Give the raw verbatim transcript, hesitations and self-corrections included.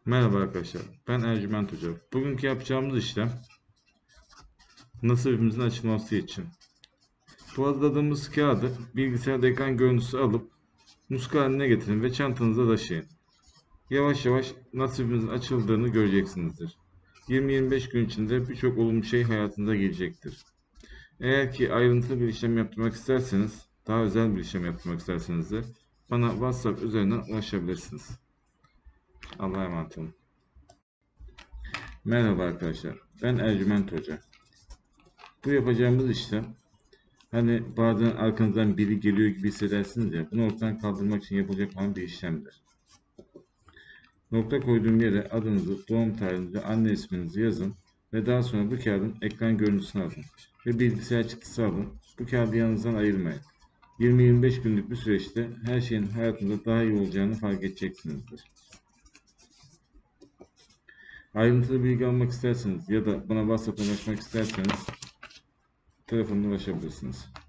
Merhaba arkadaşlar, ben Ercüment Hoca. Bugünkü yapacağımız işlem nasibimizin açılması için. Bu hazırladığımız kağıdı bilgisayarda ekran görüntüsü alıp muska haline getirin ve çantanıza taşıyın. Yavaş yavaş nasibimizin açıldığını göreceksinizdir. yirmi yirmi beş gün içinde birçok olumlu şey hayatınıza gelecektir. Eğer ki ayrıntılı bir işlem yaptırmak isterseniz, daha özel bir işlem yaptırmak isterseniz de bana WhatsApp üzerinden ulaşabilirsiniz. Allah'a emanet olun. Merhaba arkadaşlar, ben Ercüment Hoca. Bu yapacağımız işlem, hani bazen arkanızdan biri geliyor gibi hissedersiniz ya, bunu ortadan kaldırmak için yapılacak olan bir işlemdir. Nokta koyduğum yere adınızı, doğum tarihinizi, anne isminizi yazın ve daha sonra bu kağıdın ekran görüntüsünü alın ve bilgisayar çıktısı alın. Bu kağıdı yanınızdan ayırmayın. yirmi yirmi beş günlük bir süreçte her şeyin hayatınızda daha iyi olacağını fark edeceksinizdir. Ayrıntılı bilgi almak isterseniz ya da bana WhatsApp'tan ulaşmak isterseniz telefonla ulaşabilirsiniz.